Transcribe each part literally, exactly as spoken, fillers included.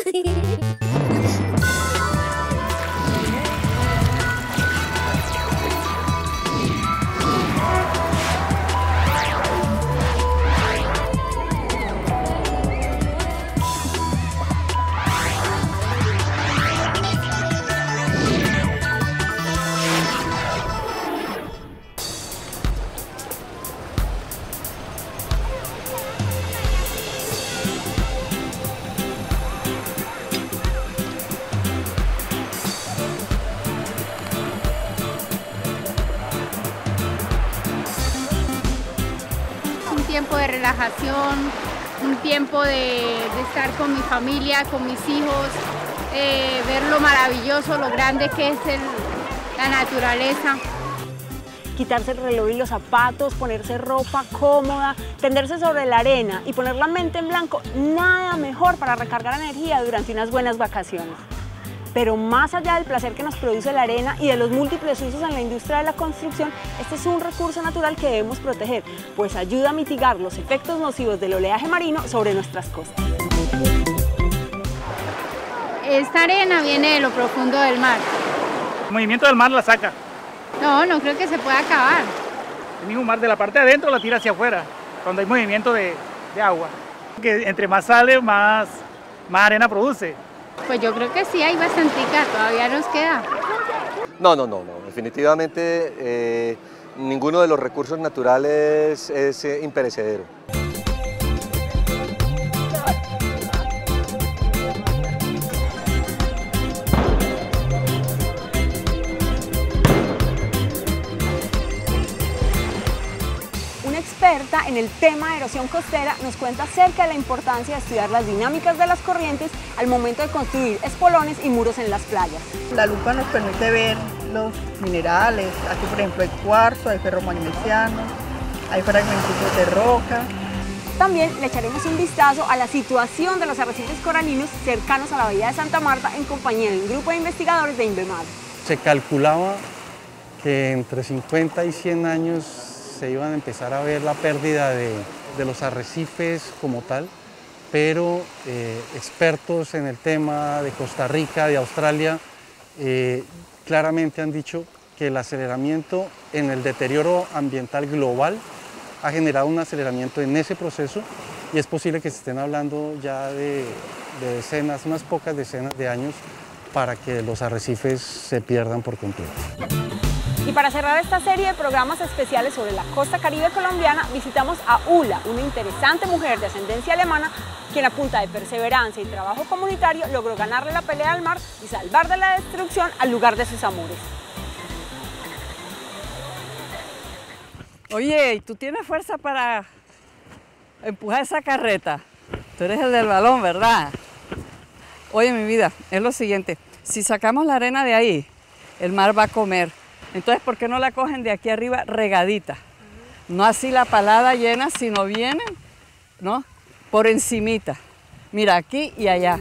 Un tiempo de relajación, un tiempo de, de estar con mi familia, con mis hijos, eh, ver lo maravilloso, lo grande que es el, la naturaleza. Quitarse el reloj y los zapatos, ponerse ropa cómoda, tenderse sobre la arena y poner la mente en blanco, nada mejor para recargar energía durante unas buenas vacaciones. Pero más allá del placer que nos produce la arena y de los múltiples usos en la industria de la construcción, este es un recurso natural que debemos proteger, pues ayuda a mitigar los efectos nocivos del oleaje marino sobre nuestras costas. Esta arena viene de lo profundo del mar. El movimiento del mar la saca. No, no creo que se pueda acabar. El mismo mar de la parte de adentro la tira hacia afuera, cuando hay movimiento de, de agua. Que entre más sale, más, más arena produce. Pues yo creo que sí, hay bastantica, todavía nos queda. No, no, no, no. Definitivamente eh, ninguno de los recursos naturales es eh, imperecedero. Experta en el tema de erosión costera nos cuenta acerca de la importancia de estudiar las dinámicas de las corrientes al momento de construir espolones y muros en las playas. La lupa nos permite ver los minerales, aquí por ejemplo hay cuarzo, hay ferromagnesiano, hay fragmentos de roca. También le echaremos un vistazo a la situación de los arrecifes coralinos cercanos a la bahía de Santa Marta en compañía de un grupo de investigadores de INVEMAR. Se calculaba que entre cincuenta y cien años se iban a empezar a ver la pérdida de, de los arrecifes como tal, pero eh, expertos en el tema de Costa Rica, de Australia, eh, claramente han dicho que el aceleramiento en el deterioro ambiental global ha generado un aceleramiento en ese proceso y es posible que se estén hablando ya de, de decenas, unas pocas decenas de años para que los arrecifes se pierdan por completo. Y para cerrar esta serie de programas especiales sobre la costa caribe colombiana, visitamos a Ula, una interesante mujer de ascendencia alemana, quien a punta de perseverancia y trabajo comunitario logró ganarle la pelea al mar y salvar de la destrucción al lugar de sus amores. Oye, ¿y tú tienes fuerza para empujar esa carreta? Tú eres el del balón, ¿verdad? Oye, mi vida, es lo siguiente, si sacamos la arena de ahí, el mar va a comer. Entonces, ¿por qué no la cogen de aquí arriba regadita? No así la palada llena, sino vienen, ¿no? Por encimita. Mira, aquí y allá.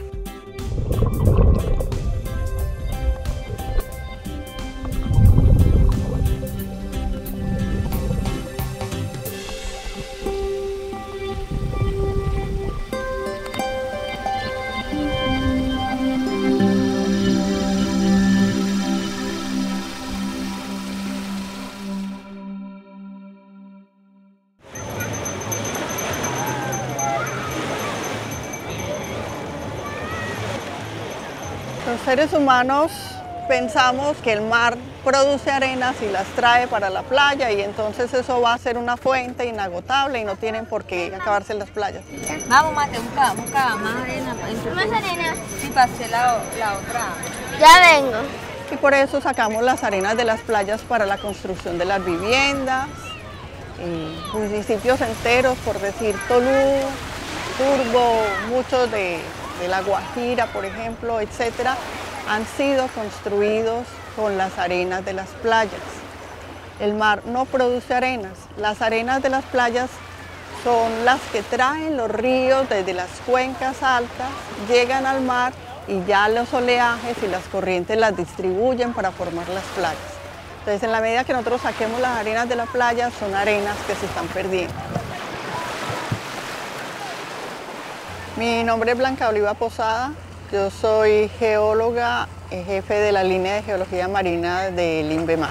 Los seres humanos pensamos que el mar produce arenas y las trae para la playa y entonces eso va a ser una fuente inagotable y no tienen por qué acabarse las playas. Vamos, Mate, busca, busca más arena. ¿Más arena? Sí, para hacer la, la otra. Ya vengo. Y por eso sacamos las arenas de las playas para la construcción de las viviendas, y municipios enteros, por decir Tolú, Turbo, muchos de, de La Guajira, por ejemplo, etcétera, han sido construidos con las arenas de las playas. El mar no produce arenas, las arenas de las playas son las que traen los ríos desde las cuencas altas, llegan al mar y ya los oleajes y las corrientes las distribuyen para formar las playas. Entonces, en la medida que nosotros saquemos las arenas de la playa, son arenas que se están perdiendo. Mi nombre es Blanca Oliva Posada, Yo soy geóloga, jefe de la línea de geología marina del INVEMAR.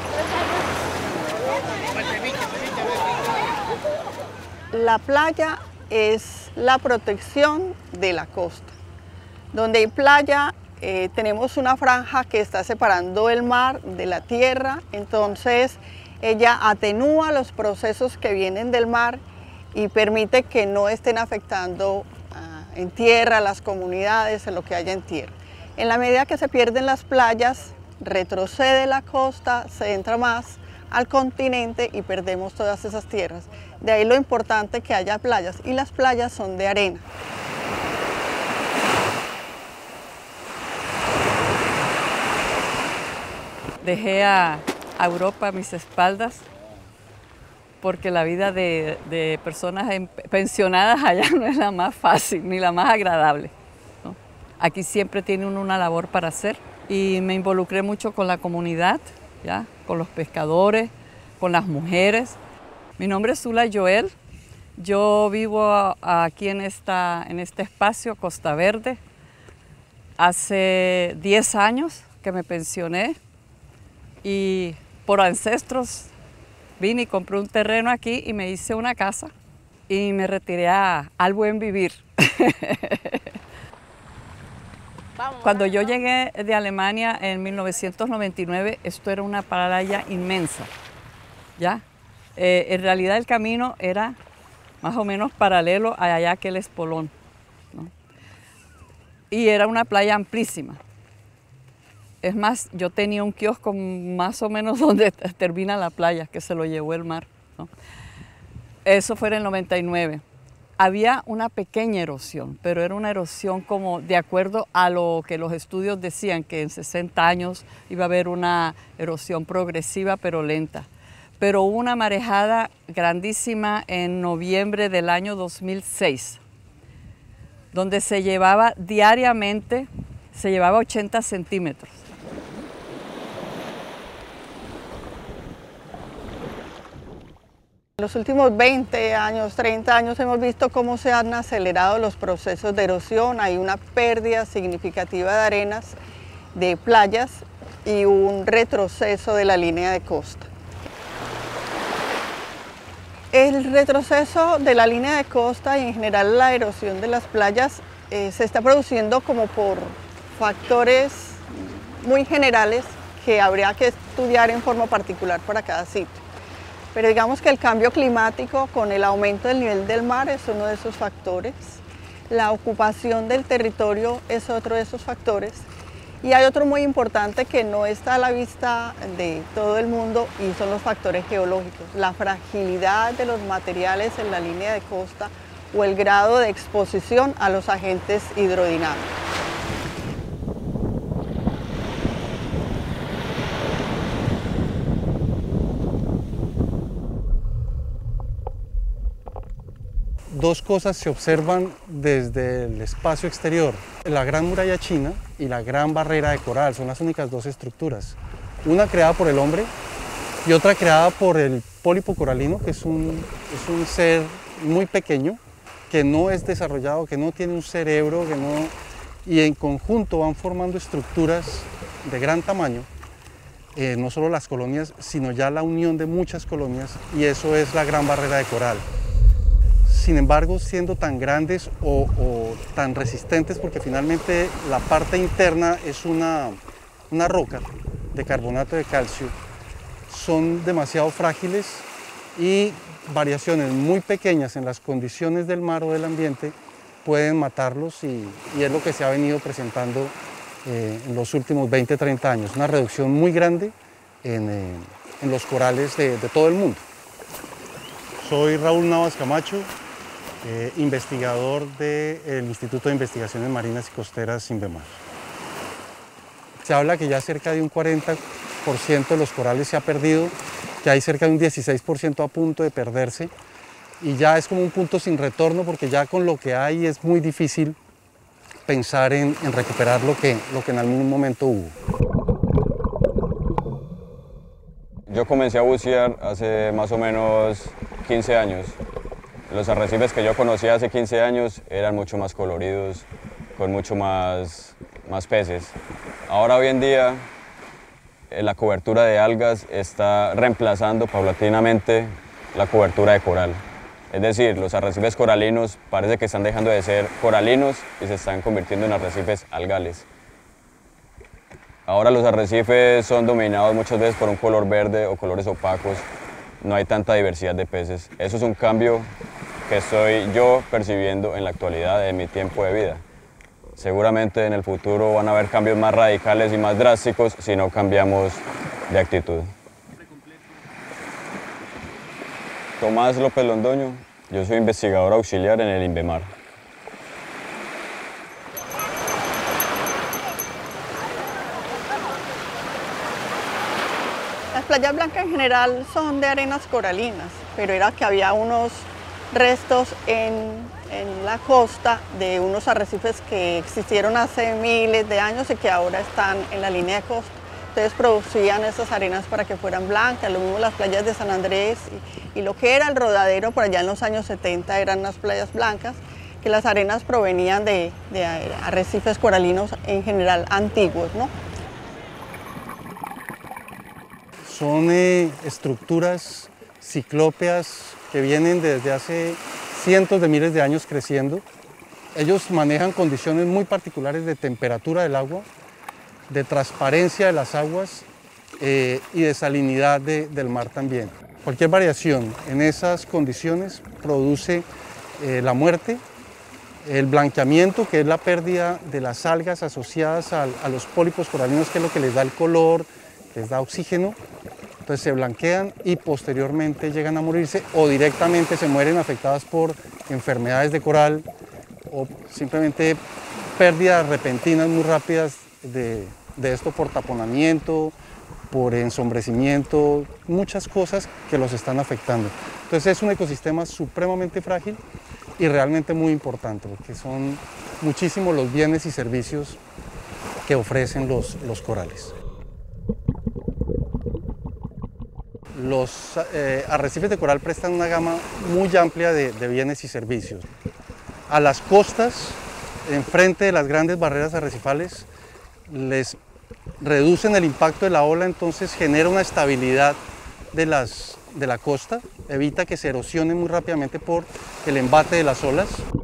La playa es la protección de la costa. Donde hay playa, eh, tenemos una franja que está separando el mar de la tierra, entonces ella atenúa los procesos que vienen del mar y permite que no estén afectando uh, en tierra las comunidades, en lo que haya en tierra. En la medida que se pierden las playas, retrocede la costa, se entra más al continente y perdemos todas esas tierras. De ahí lo importante que haya playas, y las playas son de arena. Dejé a, a Europa a mis espaldas porque la vida de, de personas en, pensionadas allá no es la más fácil ni la más agradable, ¿no? Aquí siempre tiene uno una labor para hacer y me involucré mucho con la comunidad, ¿ya? Con los pescadores, con las mujeres. Mi nombre es Zula Joel, yo vivo aquí en, esta, en este espacio, Costa Verde. Hace diez años que me pensioné y por ancestros vine y compré un terreno aquí y me hice una casa y me retiré a, al buen vivir. Cuando yo llegué de Alemania en mil novecientos noventa y nueve, esto era una playa inmensa, ¿ya? Eh, en realidad el camino era más o menos paralelo a allá que el Espolón, ¿no? Y era una playa amplísima. Es más, yo tenía un kiosco más o menos donde termina la playa, que se lo llevó el mar, ¿no? Eso fue en el noventa y nueve. Había una pequeña erosión, pero era una erosión como de acuerdo a lo que los estudios decían, que en sesenta años iba a haber una erosión progresiva pero lenta. Pero hubo una marejada grandísima en noviembre del año dos mil seis, donde se llevaba diariamente, se llevaba ochenta centímetros. En los últimos veinte años, treinta años hemos visto cómo se han acelerado los procesos de erosión. Hay una pérdida significativa de arenas, de playas y un retroceso de la línea de costa. El retroceso de la línea de costa y en general la erosión de las playas eh, se está produciendo como por factores muy generales que habría que estudiar en forma particular para cada sitio. Pero digamos que el cambio climático con el aumento del nivel del mar es uno de esos factores. La ocupación del territorio es otro de esos factores. Y hay otro muy importante que no está a la vista de todo el mundo y son los factores geológicos. La fragilidad de los materiales en la línea de costa o el grado de exposición a los agentes hidrodinámicos. Dos cosas se observan desde el espacio exterior. La Gran Muralla China y la Gran Barrera de Coral son las únicas dos estructuras. Una creada por el hombre y otra creada por el pólipo coralino, que es un, es un ser muy pequeño, que no es desarrollado, que no tiene un cerebro, que no, y en conjunto van formando estructuras de gran tamaño, eh, no solo las colonias, sino ya la unión de muchas colonias, y eso es la Gran Barrera de Coral. Sin embargo, siendo tan grandes o, o tan resistentes, porque finalmente la parte interna es una, una roca de carbonato de calcio, son demasiado frágiles y variaciones muy pequeñas en las condiciones del mar o del ambiente pueden matarlos y, y es lo que se ha venido presentando eh, en los últimos veinte a treinta años, una reducción muy grande en, eh, en los corales de, de todo el mundo. Soy Raúl Navas Camacho, Eh, investigador del Instituto de Investigaciones Marinas y Costeras INVEMAR. Se habla que ya cerca de un cuarenta por ciento de los corales se ha perdido, que hay cerca de un dieciséis por ciento a punto de perderse y ya es como un punto sin retorno porque ya con lo que hay es muy difícil pensar en, en recuperar lo que, lo que en algún momento hubo. Yo comencé a bucear hace más o menos quince años. Los arrecifes que yo conocía hace quince años eran mucho más coloridos, con mucho más más peces. Ahora hoy en día eh, la cobertura de algas está reemplazando paulatinamente la cobertura de coral. Es decir, los arrecifes coralinos parece que están dejando de ser coralinos y se están convirtiendo en arrecifes algales. Ahora los arrecifes son dominados muchas veces por un color verde o colores opacos. No hay tanta diversidad de peces. Eso es un cambio que estoy yo percibiendo en la actualidad de mi tiempo de vida. Seguramente en el futuro van a haber cambios más radicales y más drásticos si no cambiamos de actitud. Tomás López Londoño, yo soy investigador auxiliar en el INVEMAR. Las playas blancas en general son de arenas coralinas, pero era que había unos restos en, en la costa de unos arrecifes que existieron hace miles de años y que ahora están en la línea de costa. Entonces producían esas arenas para que fueran blancas, lo mismo las playas de San Andrés y, y lo que era el Rodadero por allá en los años setenta eran unas playas blancas, que las arenas provenían de, de arrecifes coralinos en general antiguos, ¿no? Son eh, estructuras ciclópeas que vienen desde hace cientos de miles de años creciendo. Ellos manejan condiciones muy particulares de temperatura del agua, de transparencia de las aguas eh, y de salinidad de, del mar también. Cualquier variación en esas condiciones produce eh, la muerte, el blanqueamiento, que es la pérdida de las algas asociadas a, a los pólipos coralinos, que es lo que les da el color, les da oxígeno. Entonces se blanquean y posteriormente llegan a morirse o directamente se mueren afectadas por enfermedades de coral o simplemente pérdidas repentinas muy rápidas de, de esto por taponamiento, por ensombrecimiento, muchas cosas que los están afectando. Entonces es un ecosistema supremamente frágil y realmente muy importante porque son muchísimos los bienes y servicios que ofrecen los, los corales. Los eh, arrecifes de coral prestan una gama muy amplia de, de bienes y servicios. A las costas, enfrente de las grandes barreras arrecifales, les reducen el impacto de la ola, entonces genera una estabilidad de, las, de la costa, evita que se erosione muy rápidamente por el embate de las olas.